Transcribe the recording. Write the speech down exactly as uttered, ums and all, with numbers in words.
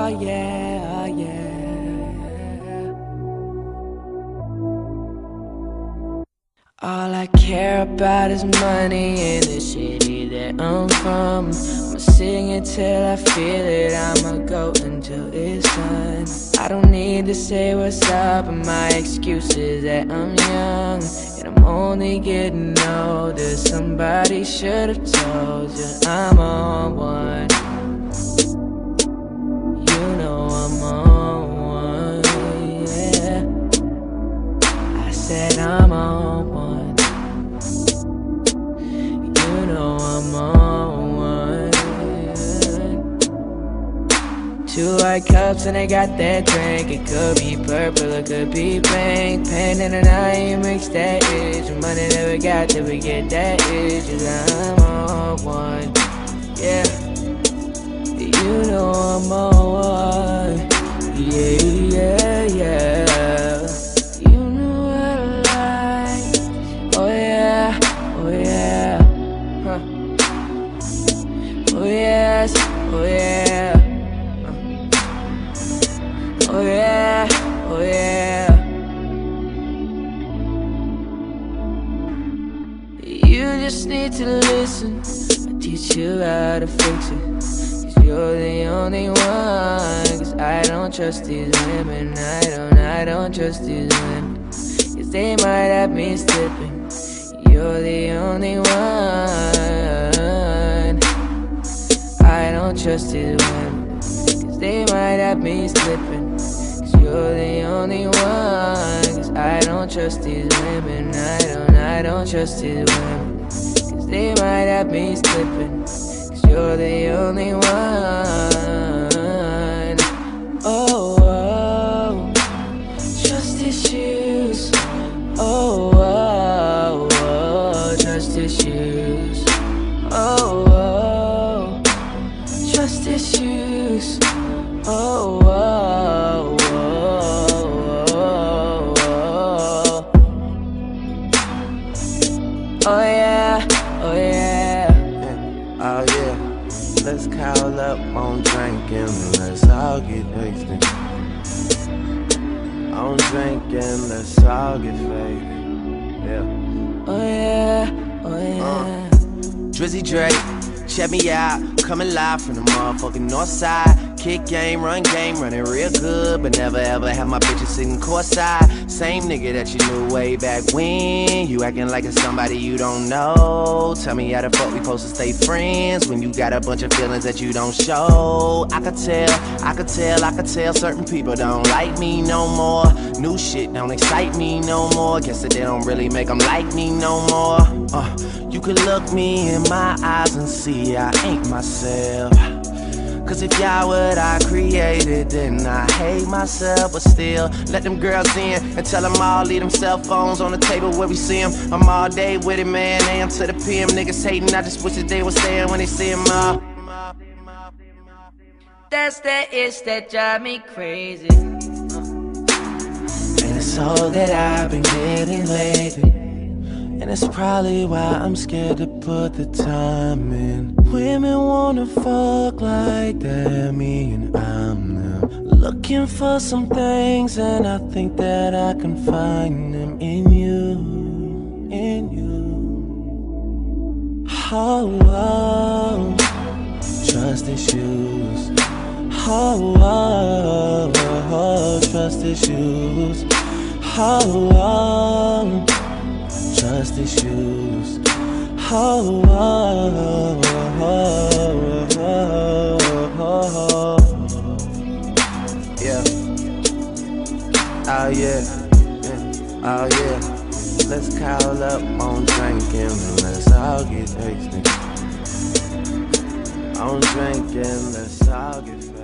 oh yeah, oh yeah. All I care about is money in the city that I'm from. I'ma sing it till I feel it, I'ma go until it's done. I don't need to say what's up, but my excuse is that I'm young and I'm only getting older. Somebody should've told you I'm on one. You know I'm on one, yeah. I said I'm on one. You know I'm on one. Two white cups and they got that drink. It could be purple, it could be pink. Pain in the night, you mix that itch. Money that we got till we get that itch. I'm on one, yeah. You know I'm on one, yeah, yeah, yeah. You know what I like, oh yeah, oh yeah, huh. Oh yes, oh yeah, huh. Oh yeah, oh yeah. You just need to listen, I'll teach you how to fix it. You're the only one, cause I don't trust these women. I don't, I don't trust these women, cause they might have me slipping. You're the only one. I don't trust these women, cause they might have me slipping. Cause you're the only one, cause I don't trust these women. I don't, I don't trust these women, cause they might have me slipping. You're the only one. Oh, oh, trust issues. Oh, oh, oh, trust issues. Oh, oh, trust issues. Oh, oh, oh, oh, oh, oh yeah, oh yeah. Oh yeah, let's call up on drinking, let's all get wasted. On drinking, let's all get faded. Yeah. Oh yeah, oh yeah. Uh, Drizzy Drake, check me out, coming live from the motherfucking north side. Kick game, run game, running real good, but never ever have my bitches sitting courtside. Same nigga that you knew way back when. You acting like it's somebody you don't know. Tell me how the fuck we supposed to stay friends when you got a bunch of feelings that you don't show. I could tell, I could tell, I could tell certain people don't like me no more. New shit don't excite me no more. Guess that they don't really make them like me no more. Uh, you could look me in my eyes and see I ain't myself. Cause if y'all what I created, then I hate myself. But still, let them girls in and tell them all, leave them cell phones on the table where we see them. I'm all day with it, man, A M to the P M. Niggas hating, I just wish that they was saying when they see them all. That's that itch that drive me crazy. And it's all that I've been getting lately. And it's probably why I'm scared to put the time in. Women wanna fuck like they're me and I'm them. Looking for some things and I think that I can find them in you, in you. Oh, oh, trust issues. Oh, oh, oh, trust issues. Oh, oh, trust issues. Oh, oh, oh, oh, oh, oh. Yeah. Oh yeah. Yeah. Oh yeah. Let's call up on drinking and let's all get wasted. On drinking, let's all get